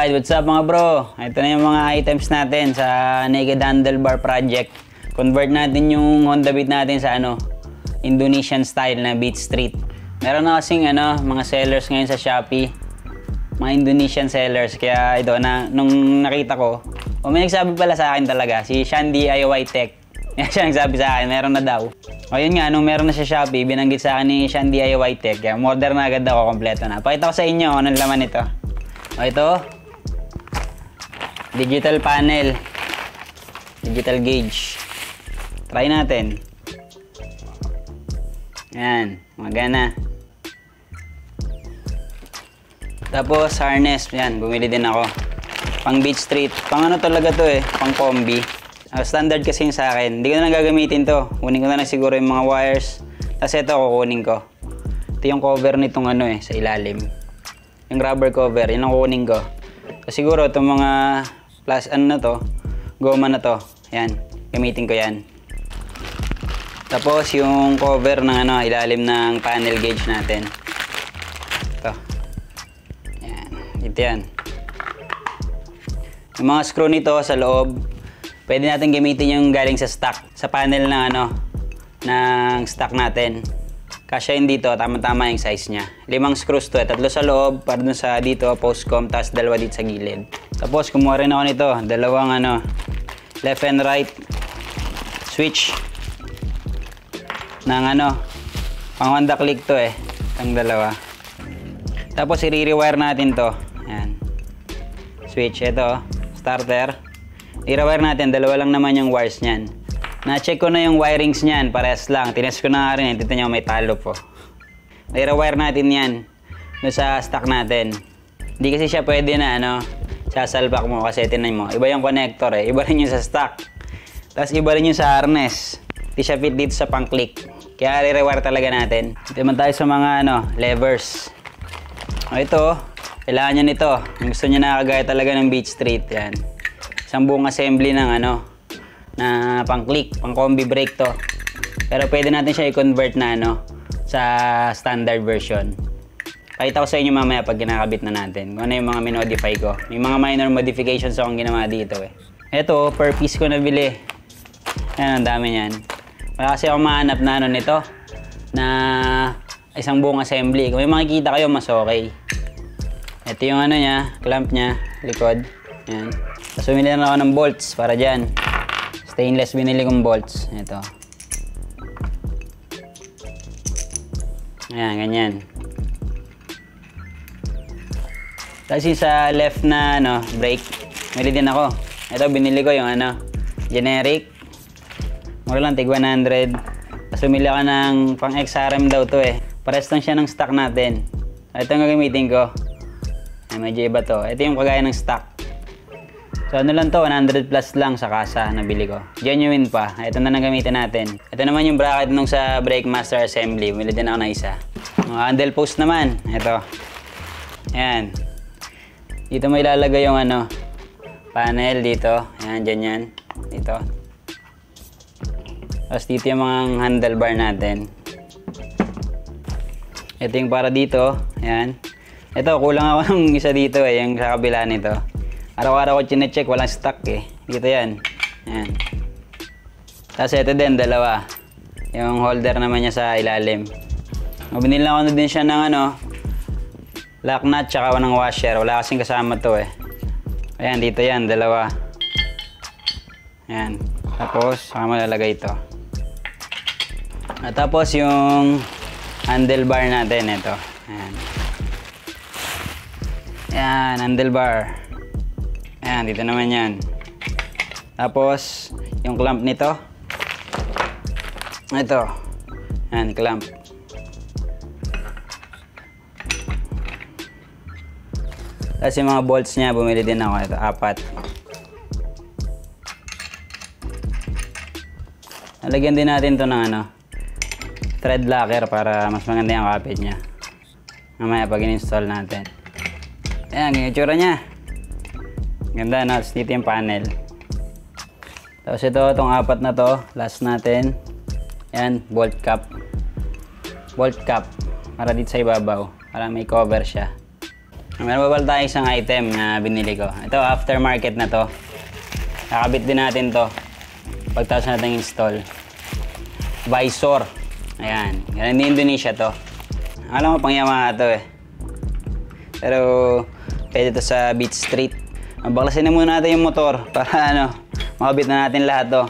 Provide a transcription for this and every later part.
Alright, what's up mga bro? Ito na yung mga items natin sa Naked Handlebar project. Convert natin yung Honda Beat natin sa Indonesian style na Beat Street. Meron na kasing mga sellers ngayon sa Shopee. Mga Indonesian sellers. Kaya ito, nung nakita ko, may nagsabi pala sa akin talaga, si Sean DIY Tech. Yan siya nagsabi sa akin, meron na daw. O yun nga, nung meron na sa Shopee, binanggit sa akin ni Sean DIY Tech. Kaya order na agad ako, kompleto na. Pakita ko sa inyo anong laman ito. O ito, digital panel, digital gauge. Try natin. Yan, magana. Tapos harness, yan, bumili din ako. Pang Beat Street, pang talaga to pang combi. Standard kasi yung sa akin, hindi ko na gagamitin to. Kunin ko na lang siguro yung mga wires. Tapos ito kukunin ko. Ito yung cover nitong sa ilalim. Yung rubber cover, yun ang kukunin ko. So, siguro itong mga goma na to. Yan, gamitin ko yan. Tapos yung cover ng ilalim ng panel gauge natin. Ito. Yan, ito yan. Yung mga screw nito sa loob, pwede natin gamitin yung galing sa stock. Sa panel ng ng stock natin. Kasya yun dito, tama-tama yung size niya. 5 screws to, 3 sa loob, para dun sa dito, post-com, tapos 2 dito sa gilid. Tapos kumuha rin ako nito, 2 left and right switch ng pang Honda Click to ang 2. Tapos i-rewire natin to. Ayan. Switch, ito, starter. I-rewire natin, 2 lang naman yung wires niyan. Na-check ko na yung wirings niyan, parehas lang. Tinest ko na nga rin, dito nyo may talo po. I-rewire natin yan doon sa stock natin. Hindi kasi siya pwede na sasalbak mo kasi tinan mo. Iba yung connector iba rin yung sa stock. Tapos iba rin yung sa harness. Hindi siya fit dito sa pang-click. Kaya i-rewire talaga natin. Dito naman tayo sa mga levers. Ito, kailangan nyo nito. Kung gusto nyo nakagaya talaga ng Beat Street, yan. Isang buong assembly ng na pang-click, pang-combi brake to. Pero pwede natin siya i-convert na sa standard version. Pakita ko sa inyo mamaya pag kinakabit na natin kung ano yung mga minodify ko. May mga minor modifications akong ginawa dito Ito, per piece ko nabili. Ayan, ang dami niyan. Wala kasi akong mahanap na nito na isang buong assembly. Kung may makikita kayo, mas okay. Ito yung niya, clamp niya, likod. Ayan. Tapos bumili na ako ng bolts para dyan. Stainless binili kong bolts. Ito. Ayan, ganyan. Kasi sa left na brake, bumili din ako. Ito, binili ko yung generic. Mura lang, tig 100. Tapos bumili ako ng pang XRM daw to Pares lang siya ng stock natin. Ito yung gagamitin ko. Medyo iba to. Ito yung kagaya ng stock. So lang to, 100 plus lang sa kasa nabili ko. Genuine pa. Ito na gamitin natin. Ito naman yung bracket nung sa Brake Master Assembly. Bumili din ako na isa. Handle post naman. Ito. Ayan. Dito mo ilalagay yung panel dito. Ayan, dyan yan. Dito. Tapos dito yung mga handlebar natin. Ito yung para dito. Ayan. Ito, kulang ako ng isa dito yung sa kabila nito. Araw-araw ko chinecheck, walang stock Dito yan. Ayan. Tapos ito din, 2. Yung holder naman niya sa ilalim. Binili lang ako din siya ng lock nut tsaka ng washer. Wala kasing kasama to Ayan, dito yan, 2. Ayan. Tapos, saka malalagay ito. At tapos yung handlebar natin, ito. Ayan. Ayan, handlebar. Ayan, dito naman yan. Tapos, yung clamp nito. Ito. Ayan, clamp. Tapos yung mga bolts niya, bumili din ako. Ito, 4. Nalagyan din natin ito ng thread locker para mas maganda yung kapit niya. Mamaya pag in-install natin. Ayan, ganyan yung tsura niya. Ganda na, dito yung panel. Tapos ito, itong 4 na to, last natin. Yan, bolt cap. Bolt cap, para dito sa ibabaw, para may cover siya. Meron pa pala tayo isang item na binili ko. Ito, aftermarket na to. Kakabit din natin to. Pagtapos natin install. Visor. Ayan. Galing din Indonesia to. Alam mo, pang Yamaha to eh. Pero, pwede to sa Beach Street. Baklasin na muna natin yung motor para ano, makabit na natin lahat to.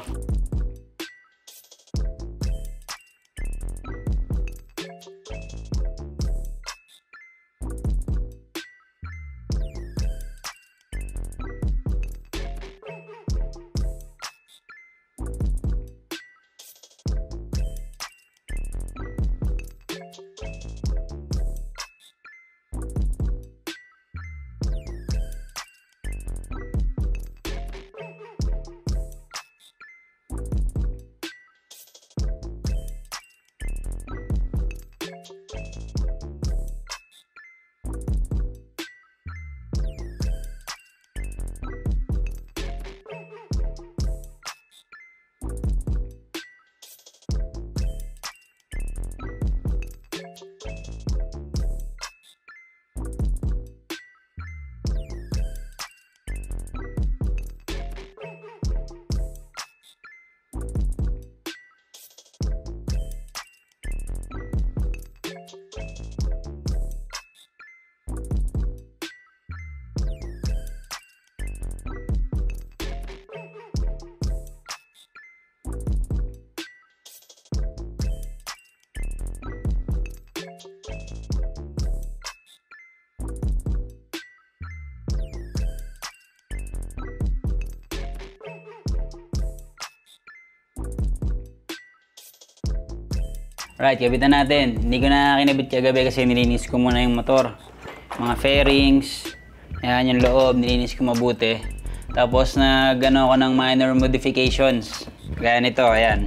Alright, kabitan natin. Hindi ko na kinabit kagabi kasi nilinis ko muna yung motor. Mga fairings, ayan yung loob, nilinis ko mabuti. Tapos nag-ano ako ng minor modifications. Gaya nito, ayan.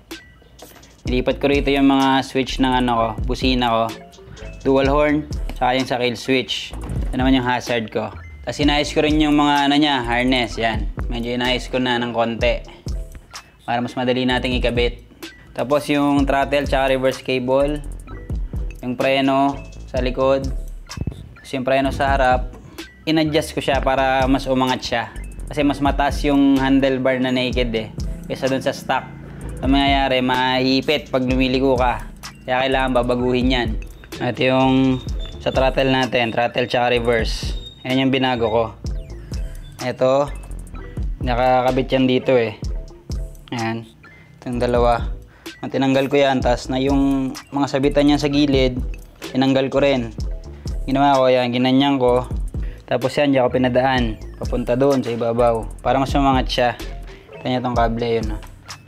Nilipat ko rito yung mga switch ng ano ko, busina ko. Dual horn, saka yung sa kill switch. Ito naman yung hazard ko. Tapos inayos ko rin yung mga ano niya, harness, yan. Medyo inayos ko na ng konti. Para mas madali nating ikabit. Tapos yung throttle tsaka reverse cable, yung preno sa likod, tapos yung preno sa harap, in-adjust ko siya para mas umangat siya. Kasi mas mataas yung handlebar na naked eh, kaysa dun sa stock. Ang mangyayari, mahihipit pag lumiliko ka, kaya kailangan babaguhin yan. At yung sa throttle natin, throttle tsaka reverse, yan yung binago ko. Ito, nakakabit yan dito eh. Ayan, itong dalawa. Tinanggal ko yan, tas na yung mga sabitan niya sa gilid, tinanggal ko rin. Ginawa ko yan, ginanyan ko. Tapos yan, diyan ko pinadaan, papunta doon sa ibabaw, para mas umangat siya. Ito niya itong kable, yun.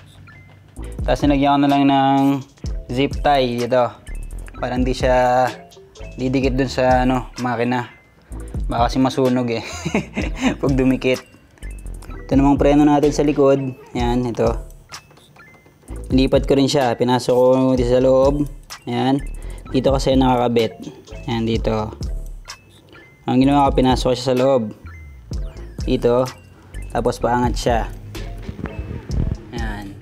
Tapos nilagyan ko na lang ng zip tie dito, para hindi siya didikit dun sa ano, makina. Baka kasi masunog eh, pag dumikit. Ito namang preno natin sa likod, yan, ito. Lipat ko rin siya, pinasok ko dito sa loob. Ayan. Dito kasi nakakabit. Ayan, dito. Ang ginawa ko, pinasok ko siya sa loob. Dito. Tapos paangat siya. Ayan.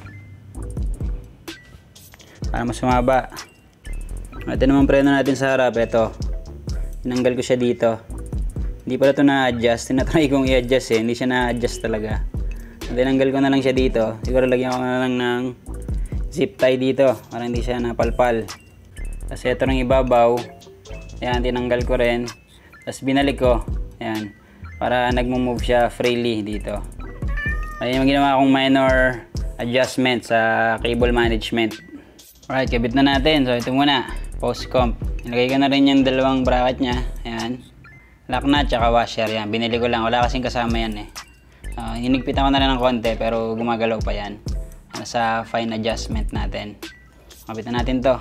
Para mas sumaba. Ito naman preno natin sa harap. Ito. Tinanggal ko siya dito. Hindi pala ito na-adjust. Tinatry kong i-adjust eh. Hindi siya na-adjust talaga. Tinanggal ko na lang siya dito. Siguro lagyan ko na lang ng zip tie dito para hindi siya napalpal. Tapos ito ng ibabaw. Ayan, tinanggal ko rin. Tapos binalik ko. Ayan. Para nagmo-move siya freely dito. Ayan yung ginawa kong minor adjustment sa cable management. Alright, kabit na natin. So ito muna. Post comp. Nilagay ko na rin yung dalawang bracket niya. Ayan. Lock nut tsaka washer. Ayan. Binili ko lang. Wala kasing kasama yan eh. Hinigpitan ko na rin ng konti pero gumagalaw pa yan. Sa fine adjustment natin. Kapitan natin to.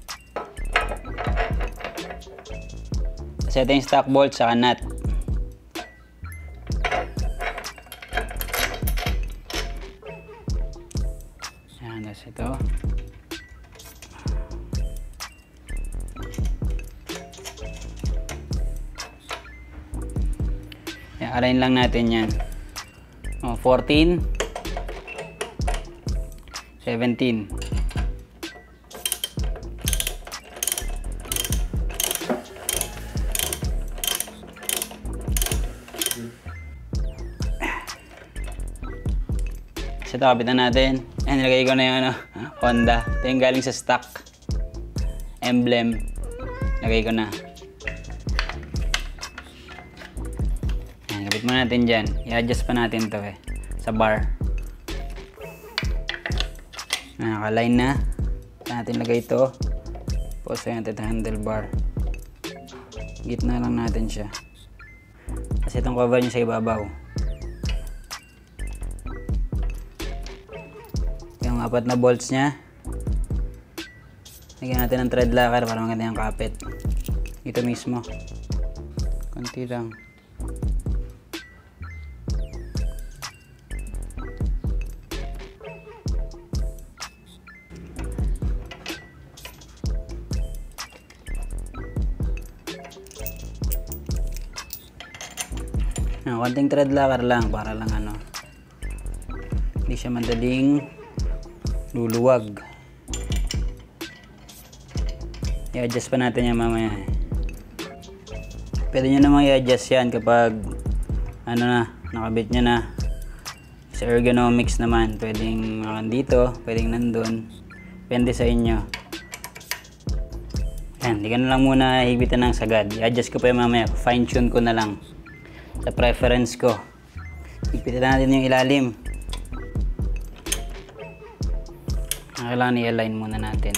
Kasi ito yung stock bolt sa nut. Yan, tapos ito. Yan, align lang natin yan. 14 17. So ito, kapitan natin. Ayan, nilagay ko na yung ano, Honda. Ito yung galing sa stock. Emblem. Lagay ko na. Ayan, kapit mo natin dyan. I-adjust pa natin to eh. Sa bar. Naka-line na. Natin lagay ito. Tapos ayan, ito handlebar. Gitna lang natin siya. Kasi itong cover niya sa ibabaw. Yung 4 na bolts niya. Lagyan natin ng thread locker para maganda yung kapit. Ito mismo. Konti lang. Konting thread locker lang para lang ano, hindi siya madaling luluwag. I-adjust pa natin yan mamaya. Pwede nyo namang i-adjust yan kapag ano na, nakabit nyo na. Sa ergonomics naman, pwedeng dito, pwedeng nandun, depende sa inyo. Yan, hindi ka na lang muna higpitan ng sagad. I-adjust ko pa yung mamaya, fine tune ko na lang sa preference ko. Higpitan natin yung ilalim. Kailangan i-align muna natin.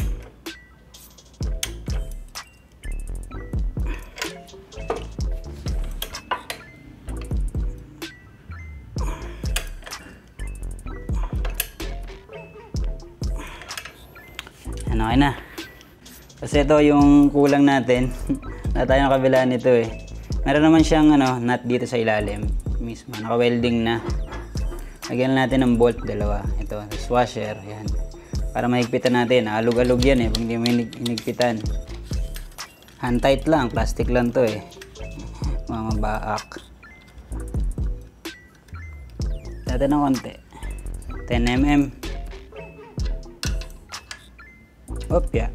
Ano, okay na. Kasi ito yung kulang natin. Na tayo ng kabila nito eh. Meron naman siyang ano, nut dito sa ilalim mismo. Naka-welding na. Lagyan natin ng bolt, dalawa. Ito, washer, yan. Para mahigpitan natin. Alug-alug yan eh, pag hindi mo hinigpitan. Hand tight lang, plastic lang to eh. Mamabaak. Natin ng konti. 10 mm. Opya.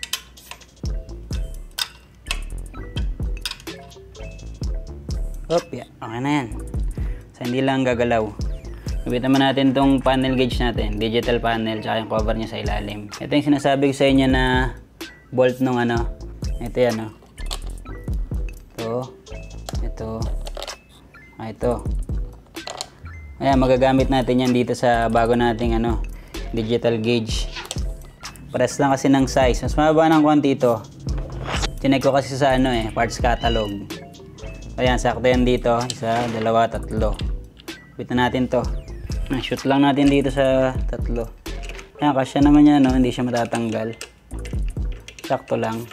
Opya. Okay na yan. So, hindi lang gagalaw. Gawin naman natin itong panel gauge natin. Digital panel, tsaka yung cover niya sa ilalim. Ito yung sinasabi ko sa inyo na bolt nung ano. Ito yan, oh. Ito. Ito. Ito. Ayan, magagamit natin yan dito sa bago nating ano, digital gauge. Pares lang kasi ng size. Mas mababa ng konti ito. Chinek ko kasi sa ano eh, parts catalog. Ayan, sakto yan dito. 1, 2, 3. Kapit na natin to. Shoot lang natin dito sa 3. Ayan, kasya naman yan, no? Hindi siya matatanggal. Sakto lang.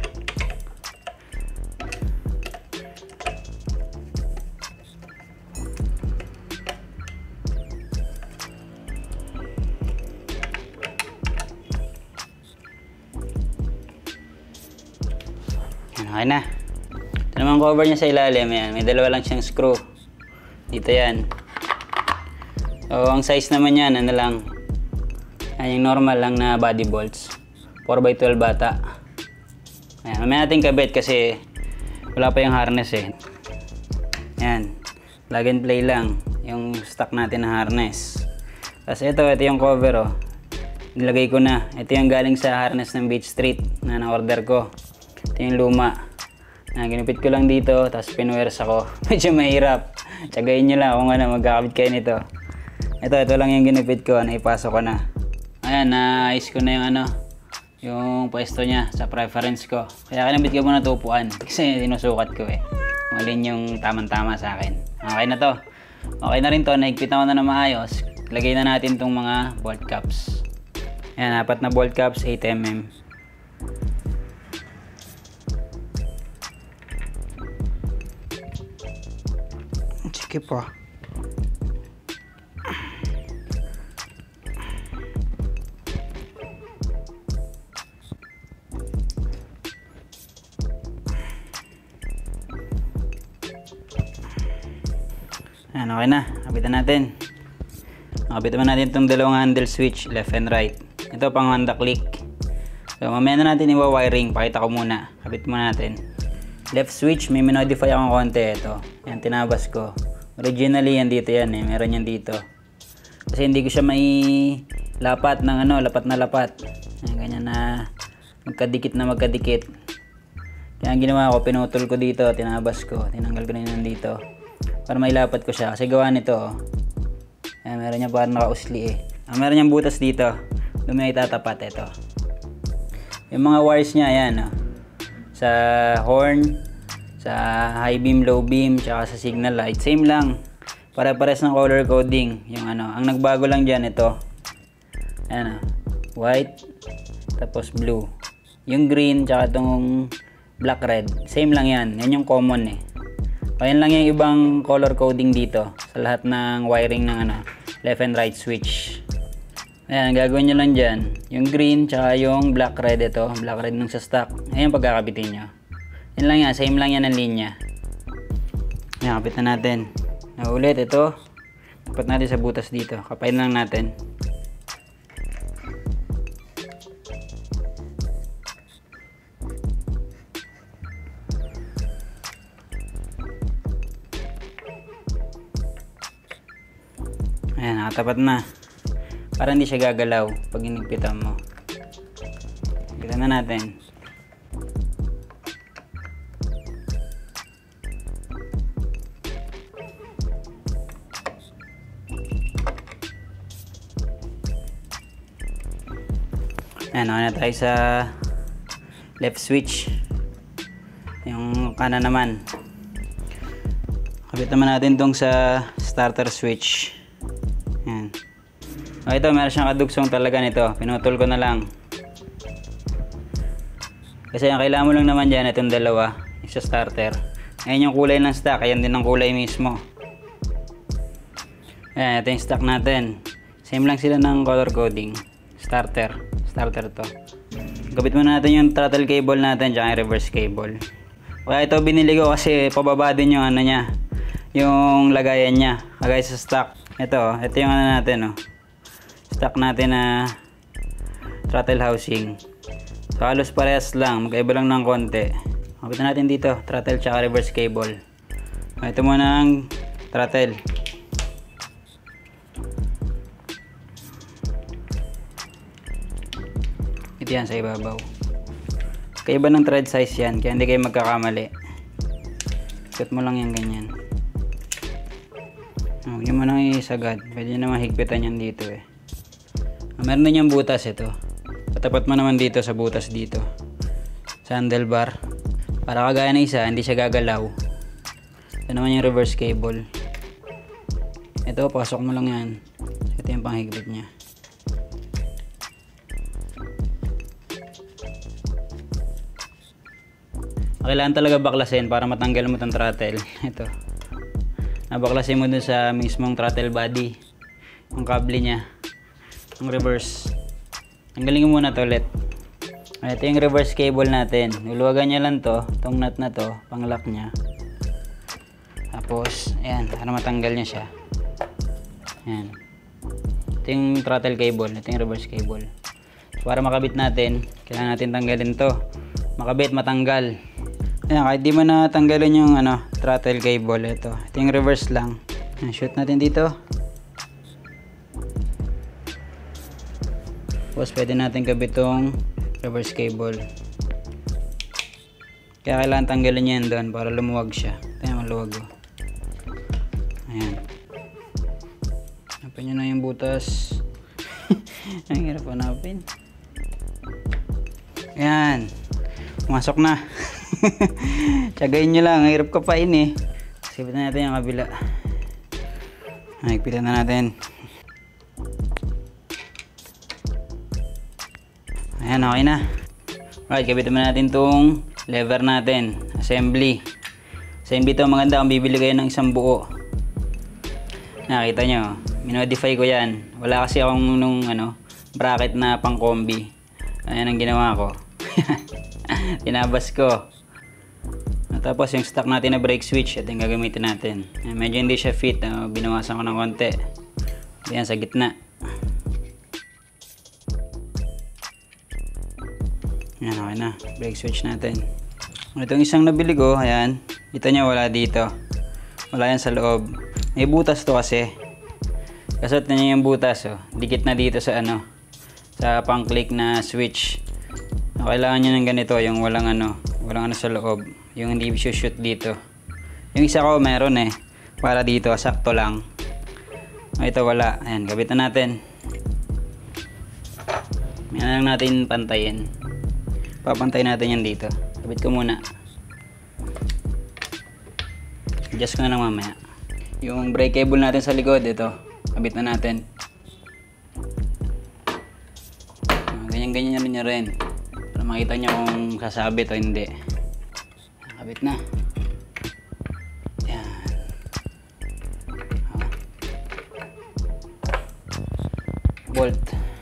Okay na. Ito naman cover niya sa ilalim. Yan. May dalawa lang siyang screw. Dito yan. So, ang size naman yan, ano lang. Yan, yung normal lang na body bolts. 4x12 bata. Ayan. Mamaya natin kabit kasi wala pa yung harness eh. Yan. Plug and play lang. Yung stock natin na harness. Tapos ito yung cover oh. Nilagay ko na. Ito yung galing sa harness ng Beach Street na na-order ko. Ito yung luma. Ginupit ko lang dito, tapos pinwers ako. Medyo mahirap. Tsagayin nyo lang kung ano, magkakabit kayo nito. Ito lang yung ginupit ko, naipasok ko na. Ayan, naayos ko na yung ano, yung pwesto niya sa preference ko. Kaya kinabit ko muna tupuan, kasi sinusukat ko eh. Kung alin yung tamang-tama sa akin. Okay na to. Okay na rin to, naigpit ako na maayos. Lagay na natin tong mga bolt caps. Ayan, 4 na bolt caps, 8 mm. Sige po. Ayan, okay na. Kapitan natin. Nakapit naman natin itong dalawang handle switch, left and right. Ito pang Honda click. So, mamaya na natin i-wiring. Pakita ko muna. Kapit muna natin. Left switch, may minodify akong konti. Ito. Yan, tinabas ko. Originally, yan dito yan eh. Meron yan dito. Kasi hindi ko siya may lapat ng ano, lapat na lapat. Ayan, ganyan na magkadikit na magkadikit. Kaya ang ginawa ko, pinutol ko dito, tinabas ko, tinanggal ko na yun dito para mailapat ko siya. Kasi gawa nito, oh. Ayan, meron niya parang nakausli eh. Meron niyang butas dito. Doon may itatapat ito. Yung mga wires niya, ayan, oh. Sa horn, sa high beam, low beam, tsaka sa signal light, same lang. Pare-pares ng color coding. Yung ano, ang nagbago lang dyan ito. Ayan, oh. White, tapos blue. Yung green, tsaka itong black red, same lang yan. Yan yung common eh. O yan lang yung ibang color coding dito sa lahat ng wiring ng ano, left and right switch. Ayan, gagawin nyo lang dyan yung green tsaka yung black red. Ito, black red nung sa stock. Ayan, pagkakabitin nyo. Yan lang yan, same lang yan ang linya. Ayan, kapit na natin. Na ulit, ito tapat natin sa butas dito. Kapain lang natin. Ayan, nakatapat na. Para hindi siya gagalaw pag inigpitan mo. Igpitan na natin. Ayan, okay na tayo sa left switch. Yung kanan naman. Kapit naman natin tong sa starter switch. Ayan. O ito, meron siyang kadugsong talaga nito. Pinutol ko na lang. Kasi ang kailangan mo lang naman dyan, itong dalawa. Yung sa starter. Ayan yung kulay ng stock. Ayan din ang kulay mismo. Ayan, ito yung stock natin. Same lang sila ng color coding. Starter. Starter to. Gabit muna natin yung throttle cable natin, tsaka yung reverse cable. Kaya ito binili ko kasi pababa din yung ano niya. Yung lagayan niya. Kagaya sa stock. Ito yung ano natin, oh. Stock natin na throttle housing. So halos parehas lang, magkaiba lang ng konti. Kapitan natin dito, throttle tsaka reverse cable. Ito muna ang throttle. Ito yan sa ibabaw. Kaiba ng thread size yan, kaya hindi kayo magkakamali. Ikot mo lang yan ganyan. Huwag nyo mo nang isagad. Pwede nyo naman higpitan yan dito eh. Meron na niyang butas ito. Patapat mo naman dito sa butas dito. Sa handlebar. Para kagaya na isa, hindi siya gagalaw. Ito naman yung reverse cable. Ito, pasok mo lang yan. Ito yung panghigpit niya. Kailangan talaga baklasin para matanggal mo itong throttle. Ito. Nabaklasin mo dun sa mismong throttle body. Yung kable niya. Ang reverse. Tanggalin mo muna to ulit. Ito yung reverse cable natin. Luluwagan niya lang to. Itong nut na to. Pang lock niya. Tapos, ayan. Para matanggal niya siya. Ayan. Ito yung throttle cable. Ito yung reverse cable. So, para makabit natin, kailangan natin tanggalin to. Makabit, matanggal. Ayan, kahit di mo na tanggalin yung ano, throttle cable. Ito yung reverse lang. Ayan, shoot natin dito. Tapos pwede natin kabit tong reverse cable. Kaya kailangan tanggalin niya yan doon para lumuwag siya. Ito yung maluwag. Ayan. Hanapin nyo na yung butas. Ang hirap hanapin. Ayan. Pumasok na. Tsagayin nyo lang. Ang hirap kapain eh. Sipitan natin yung kabila. Higpitan na natin. Ayan, okay na. Alright, kabitan natin itong lever natin. Assembly. Assembly ito maganda kung bibili kayo ng isang buo. Nakita nyo, minodify ko yan. Wala kasi akong nung ano, bracket na pang combi. Ayan ang ginawa ko. Tinabas ko. Tapos yung stock natin na brake switch, ito yung gagamitin natin. Medyo hindi siya fit, binawasan ko ng konti. Ayan sa gitna. Ayan, okay na. Brake switch natin. Itong isang nabili ko, ayan. Kita nyo wala dito. Wala yan sa loob. May butas to kasi. Kasot na niya yung butas, oh. Dikit na dito sa ano, sa pang-click na switch. Kailangan nyo ng ganito, yung walang ano sa loob, yung hindi shoot dito. Yung isa ko meron eh, para dito, sakto lang. Ito wala. Ayan, kabit na natin. Yan lang natin pantayin. Papantayin natin yan dito. Kabit ko muna. Adjust ko na lang mamaya. Yung brake cable natin sa likod, ito. Kabit na natin. Ganyan-ganyan nyo rin. Para makita nyo kung sasabit o hindi. Kabit na. Yan. Bolt.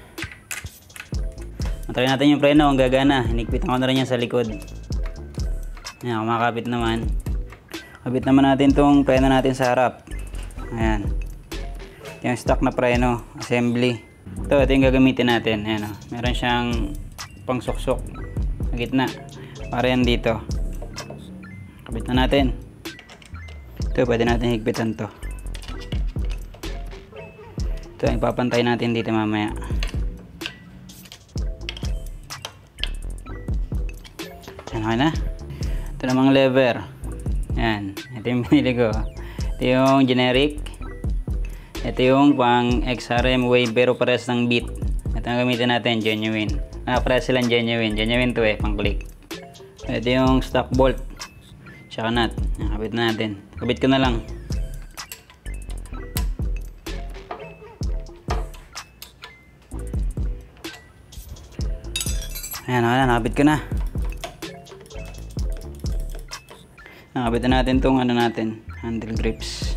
Matry natin yung preno, ang gagana. Hinigpitan ko na rin yan sa likod. Yan, kumakabit naman. Kabit naman natin tong preno natin sa harap. Ayan. Yung stock na preno, assembly. Ito yung gagamitin natin. Ayan, oh. Meron siyang pangsuksok sa gitna. Para yan dito. Kabit na natin. Ito, pwede natin higpitan to. Ito, ipapantay natin dito mamaya. Ayan, okay na. Ito namang lever. Ayan, ito yung binili ko. Ito yung generic. Ito yung pang XRM wave pero pares ng beat. Ito ang gamitin natin, genuine. Pares silang genuine. Genuine to eh, pang click. Ito yung stock bolt. Tsaka nut. Kabit na natin. Kabit ko na lang. Ayan, nakabit ko na. Nakabit na natin itong ano natin, handle grips.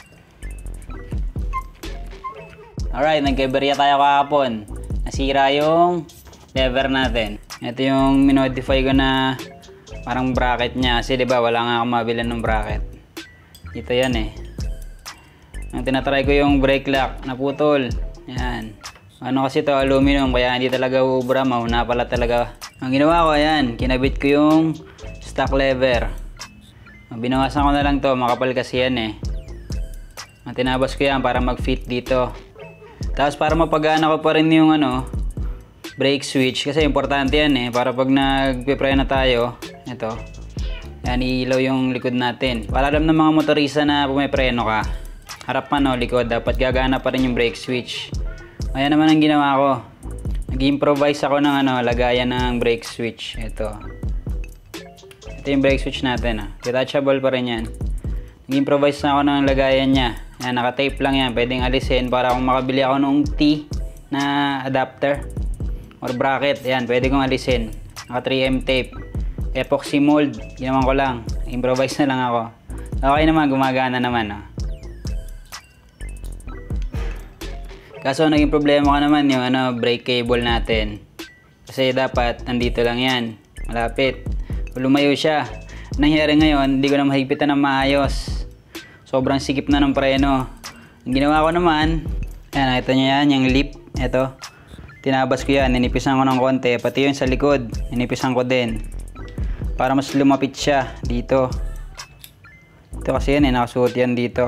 Alright, nagkaberya tayo kahapon. Nasira yung lever natin. Ito yung minodify ko na parang bracket niya. Kasi diba wala nga akong mabilan ng bracket. Ito yan eh. Nang tinatry ko yung brake lock, naputol. Yan. Ano kasi ito, aluminum, kaya hindi talaga ubra. Mauna pala talaga. Ang ginawa ko, ayan, kinabit ko yung stock lever. Binawasan ko na lang to, makapal kasi yan eh. Tinabas ko yan para mag-fit dito. Tapos para mapagana ko pa rin yung ano, brake switch. Kasi importante yan eh, para pag nagpipreno tayo, ito, yan, ilaw yung likod natin. Para alam ng mga motorista na pumipreno ka, harap man o likod, dapat gagana pa rin yung brake switch. Ayan naman ang ginawa ko. Nag-improvise ako ng ano, lagayan ng brake switch. Ito yung brake switch natin. Detachable pa rin yan. Nag-improvise na ako ng lagayan niya. Yan, naka-tape lang yan. Pwedeng alisin para kung makabili ako ng T na adapter or bracket. Yan, pwede kong alisin. Naka 3M tape. Epoxy mold. Ginawan ko lang. Improvise na lang ako. Okay naman, gumagana naman. Kaso naging problema ko naman yung ano, brake cable natin. Kasi dapat nandito lang yan. Malapit. Lumayo siya. Nangyari ngayon, hindi ko na mahigpitan ng maayos. Sobrang sikip na ng preno. Ang ginawa ko naman, ayan, nakita nyo yan, yung lip. Ito. Tinabas ko yan. Ninipisan ko ng konti. Pati yung sa likod, ninipisan ko din. Para mas lumapit siya dito. Ito kasi yan, nakasuot yan dito.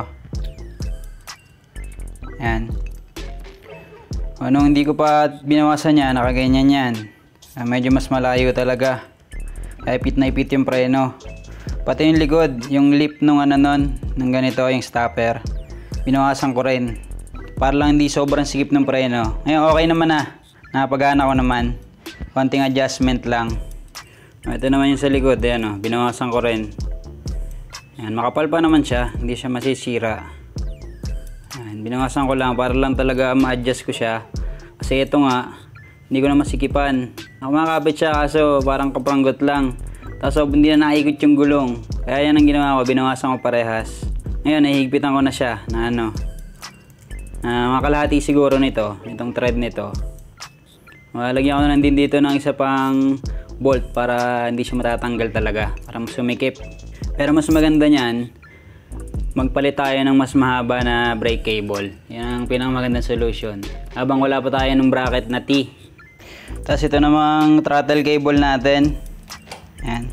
Ayan. Nung hindi ko pa binawasan yan, nakaganyan yan. Medyo mas malayo talaga. Ipit na ipit yung preno. Pati yung likod, yung lip nung ano nun, ng ganito, yung stopper, binawasan ko rin. Para lang hindi sobrang sikip ng preno. Ngayon okay naman na. Nakapagana ko naman. Konting adjustment lang. Ito naman yung sa likod, ayan, binawasan ko rin. Ayan, makapal pa naman siya, hindi siya masisira. Ayan, binawasan ko lang para lang talaga ma-adjust ko siya. Kasi ito nga, hindi ko na masikipan. Kumakabit siya kaso parang kapanggot lang. Tapos hindi na naikot yung gulong. Kaya yan ang ginawa ko, binawasan ko parehas. Ngayon, nahihigpitan ko na siya na ano. Makalahati siguro nito, itong thread nito. Lagyan ko na lang din dito ng isa pang bolt para hindi siya matatanggal talaga. Para mas sumikip. Pero mas maganda niyan, magpalit tayo ng mas mahaba na brake cable. Yan ang pinakamagandang solution. Habang wala pa tayo ng bracket na T. Tapos ito namang throttle cable natin. Ayan.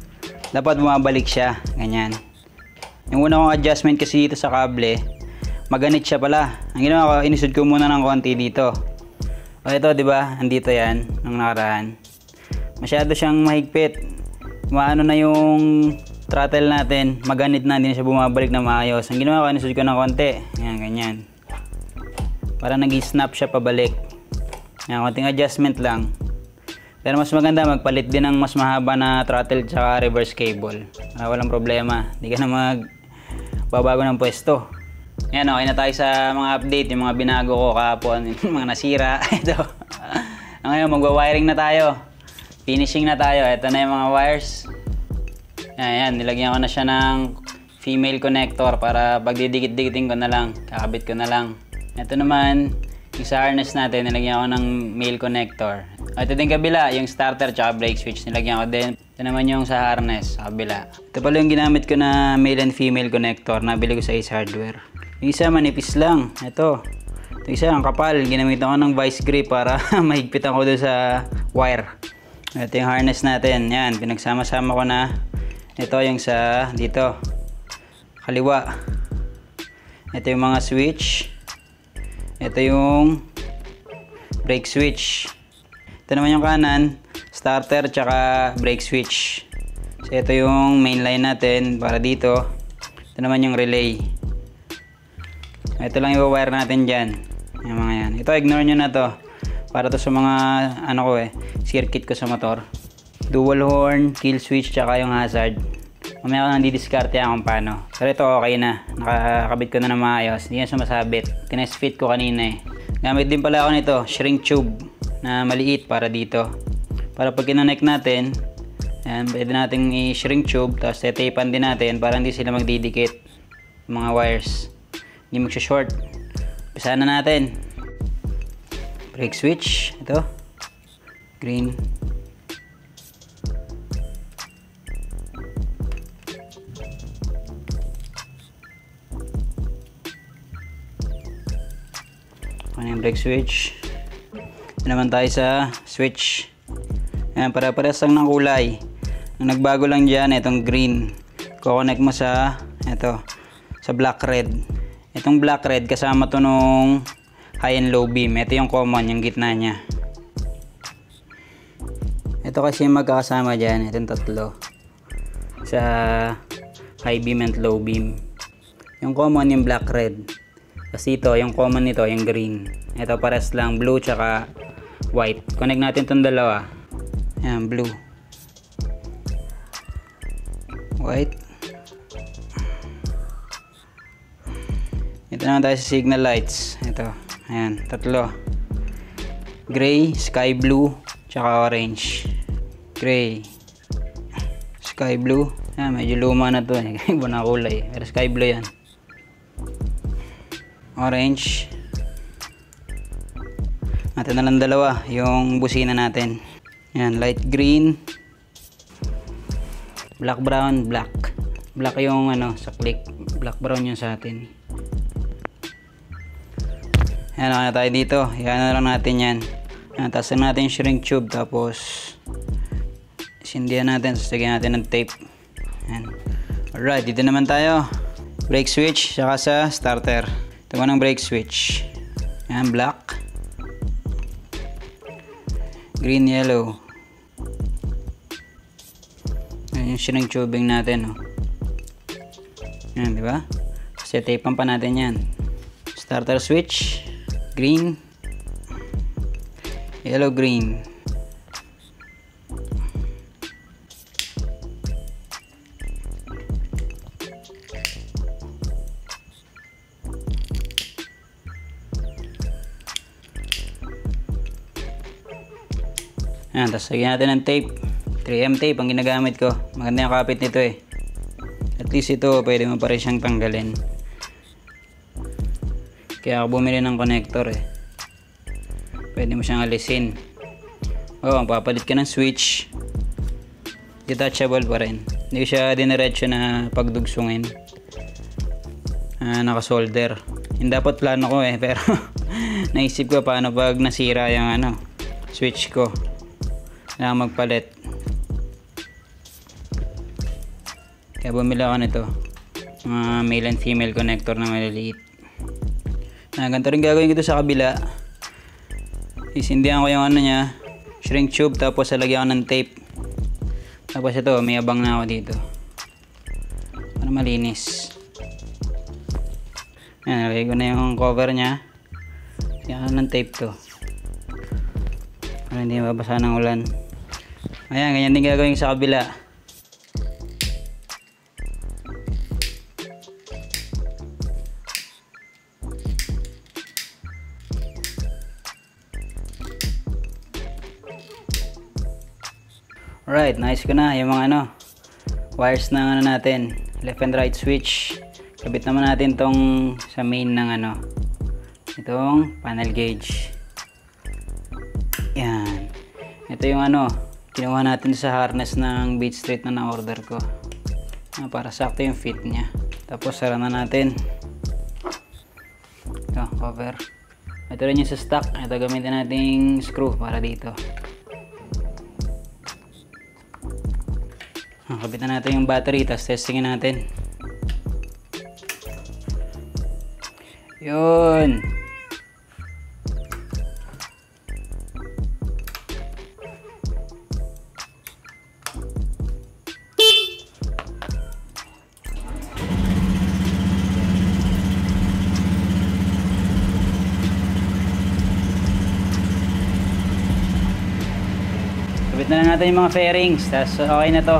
Dapat bumabalik siya. Ganyan. Yung una kong adjustment kasi dito sa kable, maganit siya pala. Ang ginawa ko, inisod ko muna ng konti dito. O ito, di ba? Andito yan, nung nakaraan. Masyado siyang mahigpit. Maano na yung throttle natin, maganit na, hindi na siya bumabalik na maayos. Ang ginawa ko, inisod ko ng konti. Yan, ganyan. Para nag-snap siya pabalik. Yan, konting adjustment lang. Pero mas maganda magpalit din ng mas mahaba na throttle tsaka reverse cable. Walang problema. Hindi ka na magbabago ng pwesto. Yan, okay na tayo sa mga update. Yung mga binago ko kahapon, yung mga nasira. Ito. Ngayon, magwa-wiring na tayo. Finishing na tayo. Ito na yung mga wires. Ayan, nilagyan ko na siya ng female connector para pag didikit-dikitin ko na lang. Kakabit ko na lang. Ito naman, yung sa harness natin, nilagyan ko ng male connector. Ito din kabila, yung starter tsaka brake switch, nilagyan ko din. Ito naman yung sa harness, sa kabila. Ito pala yung ginamit ko na male and female connector, nabili ko sa Ace Hardware. Yung isa manipis lang, ito. Ito isa, ang kapal, ginamitan ko ng vice grip para mahigpitan ko doon sa wire. Ito yung harness natin, yan, pinagsama-sama ko na. Ito yung sa dito, kaliwa. Ito yung mga switch. Ito yung brake switch. Ito naman yung kanan, starter tsaka brake switch. So ito yung main line natin para dito. Ito naman yung relay. Ito lang yung wire natin dyan. Yung mga yan. Ito ignore nyo na to. Para to sa mga circuit ko sa motor. Dual horn, kill switch tsaka yung hazard. Mamaya ko nang didiskarte kung paano. Pero ito okay na. Nakakabit ko na ng maayos. Hindi na sumasabit. Tinest-fit ko kanina eh. Gamit din pala ako nito, shrink tube na maliit para dito. Para pag kinonect natin, ayan, pwede natin i-shrink tube. Tapos tetapan din natin para hindi sila magdidikit. Mga wires. Hindi magsha-short. Umpisa na natin. Brake switch. Ito. Green. Ano yung brake switch. Ito naman tayo sa switch. Ayan, para-parehas lang ng kulay. Ang nagbago lang dyan, itong green. Kukonect mo sa ito, sa black red. Itong black red kasama to nung high and low beam. Ito yung common, yung gitna nya. Ito kasi yung magkakasama dyan. Itong tatlo. Sa high beam and low beam. Yung common yung black red. Kasi ito, yung common nito, yung green. Ito pares lang, blue tsaka white. Connect natin itong dalawa. Ayan, blue. White. Ito naman tayo sa signal lights. Ito, ayan, tatlo. Gray, sky blue, tsaka orange. Gray. Sky blue. Ayan, medyo luma na to eh. Iba na kulay. Pero sky blue yan. Orange. Natin na lang dalawa yung busina natin. Yan, light green, black brown, black. Black yung sa click, black brown yung sa atin. Yan, okay na tayo dito. Yan na lang natin yan. Yan, tasan natin yung shrink tube, tapos sindihan natin, sasagyan natin ng tape. Yan. Alright, dito naman tayo. Brake switch, saka sa starter. Ito ko ng brake switch. Yan, black. Green, yellow. Yan yung shrink tubing natin. Yan, di ba? Kasi tapean pa natin yan. Starter switch. Green. Yellow, green. Ayan, tapos lagyan natin ng tape. 3M tape ang ginagamit ko. Maganda yung kapit nito eh. At least ito, pwede mo pa rin siyang tanggalin. Kaya ako bumili ng connector eh. Pwede mo siyang alisin. Ang papalit ka ng switch. Detachable pa rin. Hindi ko siya diniretso na pagdugsungin. Naka-solder. Yung dapat plano ko eh. Pero naisip ko paano pag nasira yung switch ko. Na magpalit. Kaya bumili ako nito. Mga male and female connector na maliliit. Ganito rin gagawin ko ito sa kabila. Isindihan ko yung ano niya, shrink tube, tapos lalagyan ko ng tape. Tapos ito, may abang na ako dito para malinis. Ayan, nalagay ko na yung cover niya. Lagyan ko ng tape to para hindi mabasa ng ulan. Ayan, ganyan din gagawin sa kabila. Alright, nice ko na yung mga wires ng natin, left and right switch. Kabit naman natin tong sa main ng itong panel gauge. Yan. Ito yung kinuha natin sa harness ng Beach Street na na-order ko. Para sakto yung fit niya. Tapos sara na natin. Ito, cover. Ito rin yung sa stock. Ito gamitin nating screw para dito. Kabitan natin yung battery, tapos testingin natin. Yun. Kabit na lang natin yung mga fairings, tapos okay na to.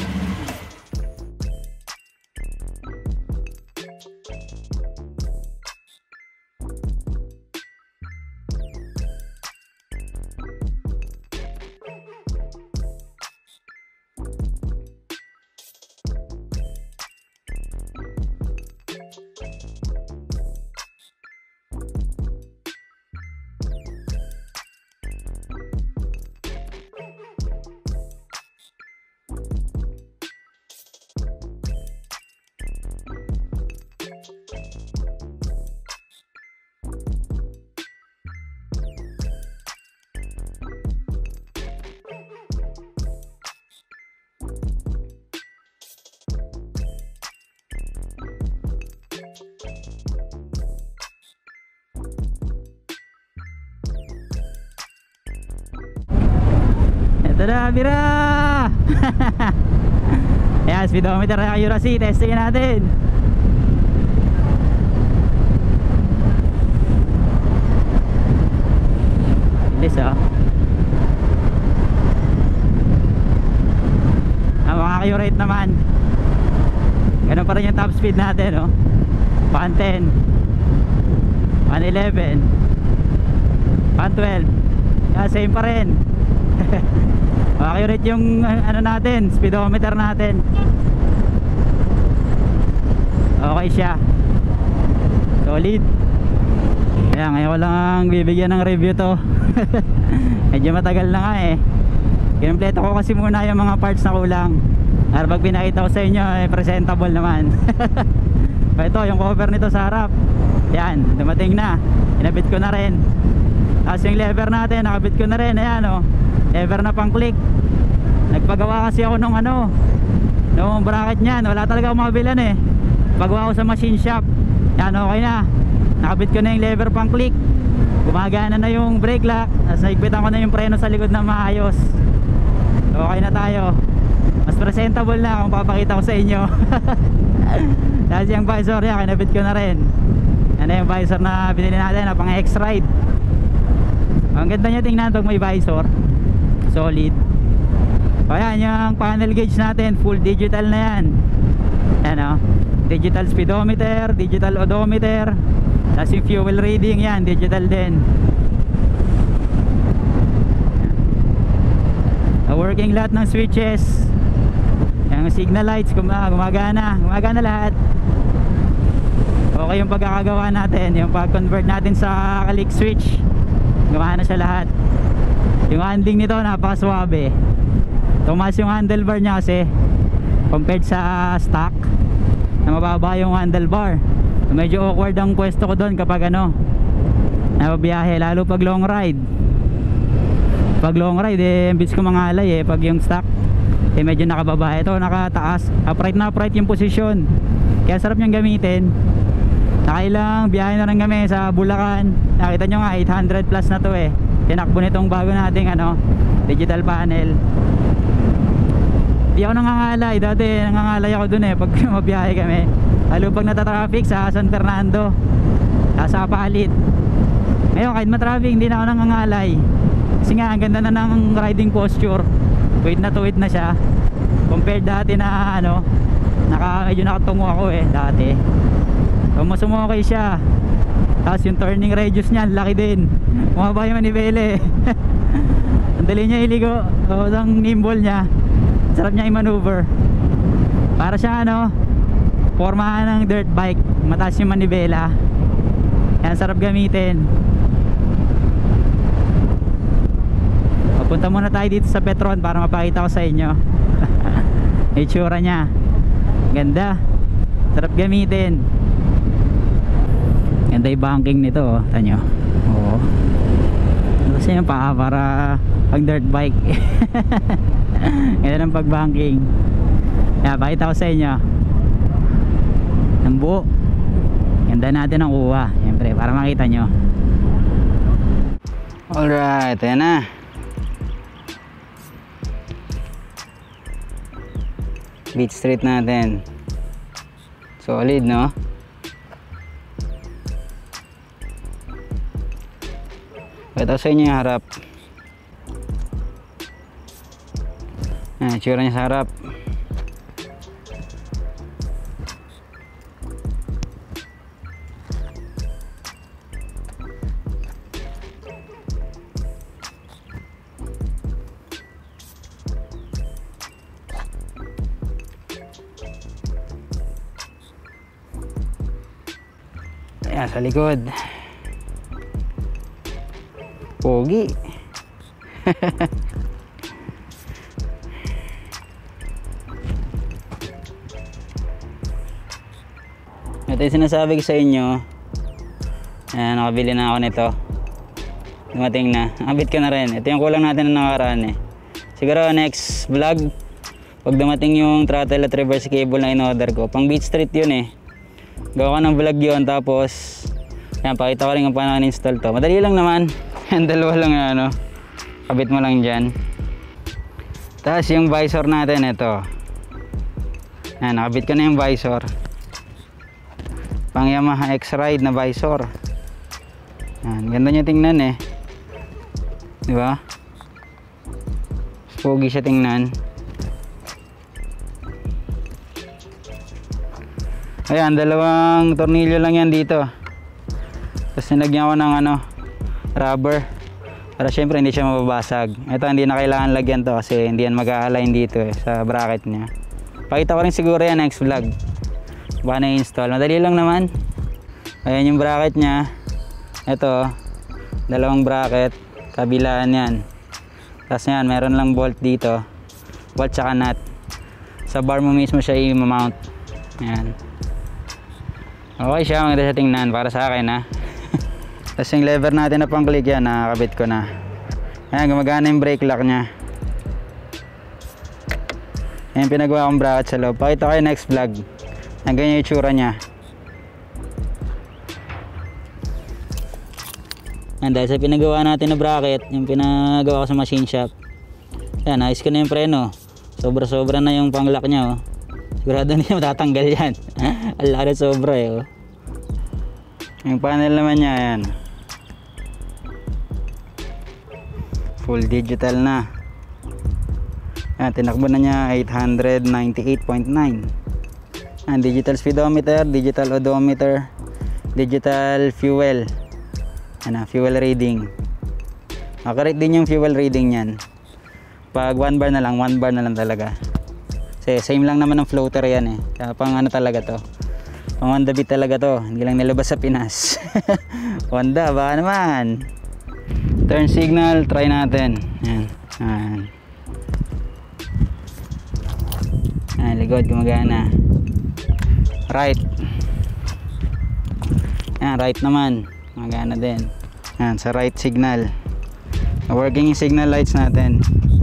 Tada, bira! Ayan, speedometer accuracy, testingin natin. Bilis accurate naman. Ganun pa rin yung top speed natin, 110, 111, 112. Yeah, same pa rin. Accurate yung natin, speedometer natin. Okay siya. Solid. Kaya ngayon ko lang bibigyan ng review to. Medyo matagal na nga Kinumpleto ko kasi muna yung mga parts na kulang. Para pag pinakita ko sa inyo presentable naman. Ito yung cover nito sa harap. Yan, dumating na. Inabit ko na rin. Tapos yung lever natin, nakabit ko na rin. Ayan lever na pang click. Nagpagawa kasi ako nung nung bracket niyan. Wala talaga akong makabilan Pagawa ko sa machine shop. Yan, okay na. Nakabit ko na yung lever pang click. Gumagana na yung brake lock. Tapos naigpitan ko na yung preno sa likod na maayos. Okay na tayo. Mas presentable na kung papakita ko sa inyo. Tapos yung visor yan, kinabit ko na rin. Yan yung visor na binili natin na pang X-Ride. Ang ganda niya tingnan pag may visor. Solid. O yan, yung panel gauge natin, full digital na yan. Yan digital speedometer, digital odometer. Tapos yung fuel reading yan, digital din. Working lahat ng switches. Yung signal lights gumagana lahat. Okay yung pagkakagawa natin, yung pag-convert natin sa click switch, gumana siya lahat. Yung handling nito napakaswabe. Tumaas yung handlebar niya kasi compared sa stock na mababa yung handlebar. Medyo awkward ang pwesto ko doon kapag nababiyahe, lalo pag long ride. Pag long ride imbis ko mangalay pag yung stock medyo nakababa. Ito nakataas, upright na upright yung posisyon, kaya sarap niyang gamitin. Nakailang biyahe na rin kami sa Bulacan. Nakita nyo nga 800 plus na to eh. Tinakbo nitong bago nating digital panel. Di ako nangangalay. Dati nangangalay ako dun eh pag mabiyahe kami. Lalo pag natatraffic sa San Fernando, sa Palit. Ngayon kahit matraffic hindi na ako nangangalay. Kasi nga ang ganda na ng riding posture. Tuwid na siya. Compared dati na medyo nakatungo ako eh dati. Sumukay siya. Tapos yung turning radius niya laki din. Bumaba yung manibele. Ang dali niya iligo. Ang nimble niya. Sarap niya i-maneuver. Para siya formahan ng dirt bike. Mataas yung manibela. Yan, sarap gamitin. Punta muna tayo dito sa Petron para mapakita ko sa inyo. Itsura niya. Ganda. Sarap gamitin. Ganda yung banking nito oh. Tanyo. Oo. Kasi yung paa para pag dirt bike. Ganda ng pagbanking. Kaya pakita ko sa inyo. Ang buo. Ganda natin ang kuha. Siyempre para makita nyo. Alright, ayan na. Beach Street natin. Solid, no? Ito sa inyo yung harap. Tsura niya sa harap. Ayan, sa likod. Pogi. Ito yung sinasabi ko sa inyo. Ayan, nakabili na ako nito. Dumating na. Nakabit ko na rin. Ito yung kulang natin na nakaraan eh. Siguro next vlog, pag dumating yung throttle at reverse cable na in-order ko. Pang Beach Street yun eh. Gawa ko ng vlog yun. Tapos, ayan, pakita ko rin kung paano in-install to. Madali lang naman. Yan, dalawa lang kabit mo lang dyan. Tapos yung visor natin, ito. Ayan, nakabit ko na yung visor. Pang Yamaha X-Ride na visor. Ayan, ganda niya tingnan eh. Diba? Pogi siya tingnan. Ayan, dalawang tornilyo lang yan dito. Tapos nilagyan ko ng rubber para syempre hindi siya mababasag. Ito hindi na kailangan lagyan to kasi hindi yan mag-a-align dito eh, sa bracket niya. Pakita ko rin siguro yan next vlog baka na-install. Madali lang naman. Ayan yung bracket niya. Ito dalawang bracket kabilaan yan. Tapos yan meron lang bolt dito, bolt tsaka nut. Sa bar mo mismo siya i-mount. Ayan. Okay siya, maganda siya tingnan para sa akin ha. Tapos yung lever natin na pang click yan, nakakabit ko na. Ayan, gumagana yung brake lock nya. Ayan, pinagawa kong bracket sa loob. Pakita ko yung next vlog. Ayan, ganyan yung itsura nya. Ayan, dahil sa pinagawa natin na bracket, yung pinagawa ko sa machine shop. Ayan, ayos ko na yung preno. Sobra-sobra na yung pang lock nya. Oh. Sigurado na yung matatanggal yan. Ala na sobra eh. Oh. Yung panel naman nya, ayan. Full digital na. Ayan, tinakbo na niya 898.9. Ayan, digital speedometer, digital odometer, digital fuel. Ayan, fuel reading. Makarate din yung fuel reading yan. Pag 1 bar na lang talaga. Kasi same lang naman ng floater yan eh. Kaya pang talaga to. Pang Honda Beat talaga to. Hindi lang nilabas sa Pinas. Honda, baka naman. Turn signal, try natin. Ayan. Ayan. Ayan, likod, gumagana. Right. Ayan, right naman. Gumagana din. Ayan, sa right signal. Working yung signal lights natin.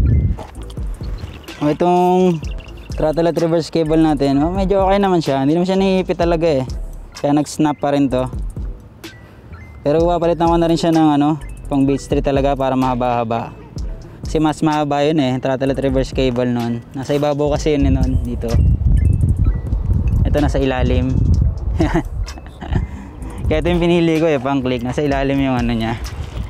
O, itong throttle at reverse cable natin, medyo okay naman siya. Hindi naman siya nahihipit talaga eh. Kaya nag-snap pa rin to. Pero papalitan ko na rin siya ng ano, pang beach street talaga para mahaba-haba. Kasi mas mahaba yun eh, throttle at reverse cable nun. Nasa ibabaw kasi yun nun, dito. Ito nasa ilalim. Kaya ito yung pinili ko eh, pang click. Nasa ilalim yung ano niya.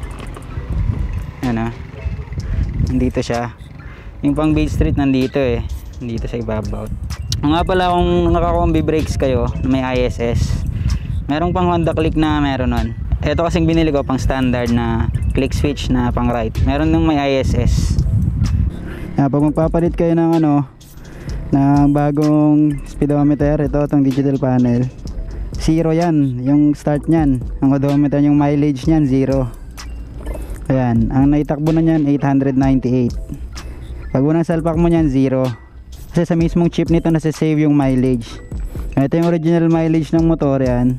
Ano? Nandito siya. Yung pang beach street nandito eh. Nandito sa ibabaw. Nga pala kung naka-combi brakes kayo na may ISS, merong pang Honda Click na meron nun. Ito kasing binili ko pang standard na click switch na pang right. Meron nung may ISS. Pag magpapalit kayo ng ano, ng bagong speedometer, ito itong digital panel, 0 yan, yung start nyan. Ang odometer, yung mileage nyan, 0. Ayan, ang naitakbo na nyan, 898. Pag unang salpak mo nyan, 0. Kasi sa mismong chip nito nasa-save yung mileage. Ito yung original mileage ng motor yan,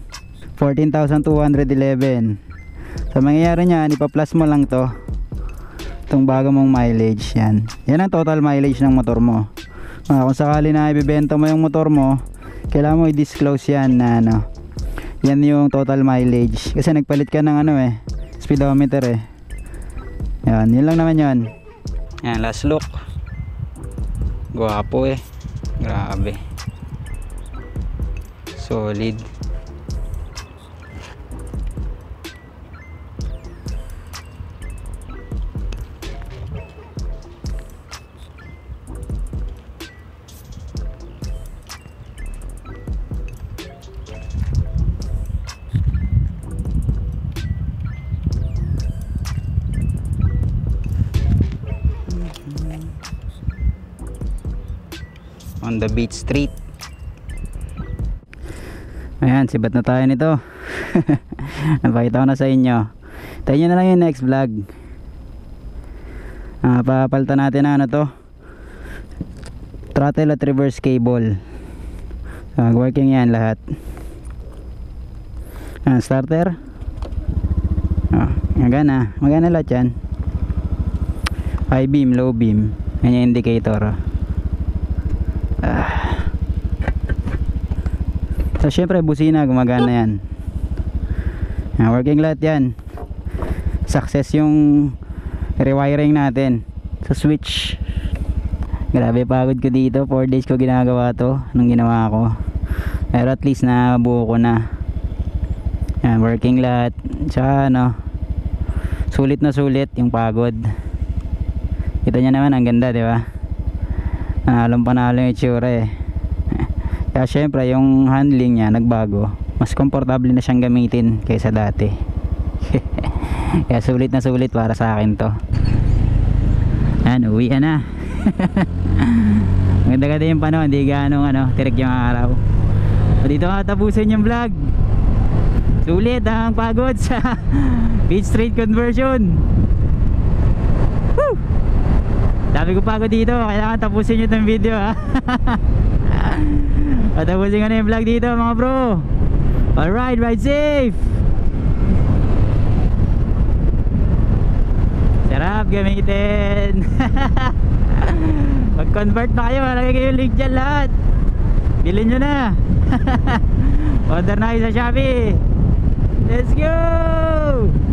14,211. So mangyayari nyan, ipa-plus mo lang to, itong bago mong mileage. Yan ang total mileage ng motor mo. Kung sakali na ibibenta mo yung motor mo, kailangan mo i-disclose yan na ano, yan yung total mileage. Kasi nagpalit ka ng ano eh, speedometer eh. Yan, yun lang naman yun. Yan, last look. Gwapo eh. Grabe. Solid. On the beach street. Ayan, sibat na tayo nito. Napakita ko na sa inyo. Tayo nyo na lang yung next vlog. Papalitan natin na ano to, throttle at reverse cable. Working yan lahat. Starter. Magana lahat yan. High beam, low beam. Yan yung indicator. So syempre busina, gumagana yan. Working lahat yan. Success yung rewiring natin sa switch. Grabe pagod ko dito, 4 days ko ginagawa to nung ginawa ko. Pero at least nabuo ko na. Yan, working lahat. Tsaka ano, sulit na sulit yung pagod. Kita nyo naman, ang ganda, di ba? Panalo yung itsura eh. Kaya syempre yung handling niya nagbago. Mas komportable na siyang gamitin kaysa dati. Kaya sulit na sulit para sa akin to. Ayan, uwi na. Maganda yung panahon, hindi ganong ano, tirik yung araw. So dito nga tapusin yung vlog. Sulit ang pagod sa beach street conversion. Woo! Dami ko pagod dito, kailangan tapusin nyo itong video ha. Tapusin ko na yung vlog dito mga bro. Alright, ride safe. Sarap gamitin. Pag convert na kayo, lagay kayo link dyan lahat. Bilhin nyo na. Order na kayo sa Shopee. Let's go.